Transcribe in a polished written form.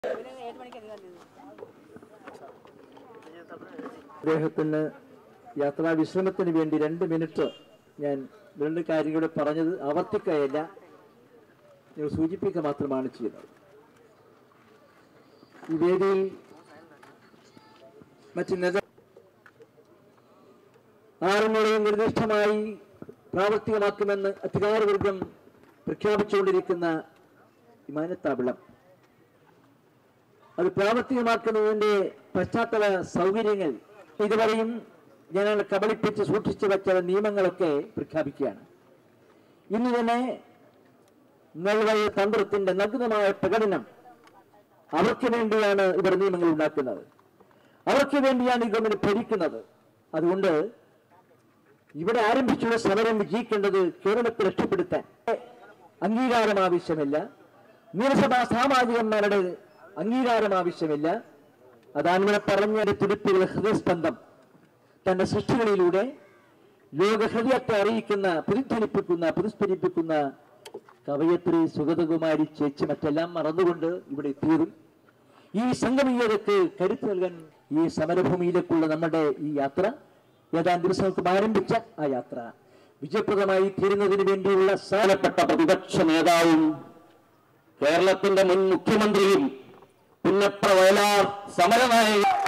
അദ്ദേഹത്തിന് യാത്രാ വിശ്രമത്തിന് വേണ്ടി 2 മിനിറ്റ് ഞാൻ 2 കാര്യങ്ങൾ പറഞ്ഞത് ആവർത്തിക്കുകയല്ല, നിങ്ങൾ സൂചിപ്പിക്കുക മാത്രമാണ് ചെയ്യുന്നത്. ഈ വേദിയിൽ മറ്റ് ആറുമുളയും നിർദ്ദിഷ്ടമായി പ്രാവർത്തികമാക്കുമെന്ന് അധികാരവർഗം പ്രഖ്യാപിച്ചുകൊണ്ടിരിക്കുന്ന വിമാനത്താവളം, അത് പ്രാവർത്തികമാക്കുന്നതിന്റെ പശ്ചാത്തല സൗകര്യങ്ങൾ ഇതുവരെയും ജനങ്ങൾ കബളിപ്പിച്ച് സൂക്ഷിച്ചു വെച്ച നിയമങ്ങളൊക്കെ പ്രഖ്യാപിക്കുകയാണ്. ഇന്ന് തന്നെ നൽകിയ തന്ത്രത്തിന്റെ നഗ്നമായ പ്രകടനം. അവർക്ക് വേണ്ടിയാണ് ഇവർ നിയമങ്ങൾ ഉണ്ടാക്കുന്നത്, അവർക്ക് വേണ്ടിയാണ് ഈ ഗവൺമെന്റ് ഭരിക്കുന്നത്. അതുകൊണ്ട് ഇവിടെ ആരംഭിച്ചുള്ള സമരം വിജയിക്കേണ്ടത് കേരളത്തെ രക്ഷപ്പെടുത്താൻ അംഗീകാരം ആവശ്യമില്ല, നിയമസഭാ സാമാജികന്മാരുടെ അംഗീകാരം ആവശ്യമില്ല. അതാണ് ഇവിടെ പറഞ്ഞ തുടിപ്പുകൾ ഹൃദയസ്പന്ദം തന്റെ സൃഷ്ടികളിലൂടെ ലോക ഹൃദയത്തെ അറിയിക്കുന്ന, പ്രതിസ്ഫരിപ്പിക്കുന്ന കവയത്രി സുഗതകുമാരി ചേച്ചി മറ്റെല്ലാം മറന്നുകൊണ്ട് ഇവിടെ എത്തിയതും ഈ സംഗമീയതയ്ക്ക് കരുത്ത് നൽകാൻ ഈ സമരഭൂമിയിലേക്കുള്ള നമ്മുടെ ഈ യാത്ര ഏതാനും ദിവസങ്ങൾക്ക് ആരംഭിച്ച ആ യാത്ര വിജയപ്രദമായി തീരുന്നതിന് വേണ്ടിയുള്ള സാരപ്പെട്ട പ്രതിപക്ഷ നേതാവും കേരളത്തിന്റെ മുൻ മുഖ്യമന്ത്രിയും പുന്നപ്ര വയലാർ സമരനായകൻ